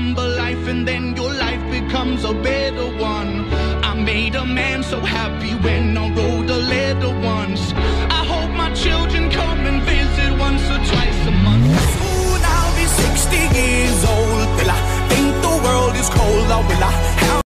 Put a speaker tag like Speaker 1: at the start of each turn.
Speaker 1: humble life, and then your life becomes a better one. I made a man so happy when I wrote a letter once.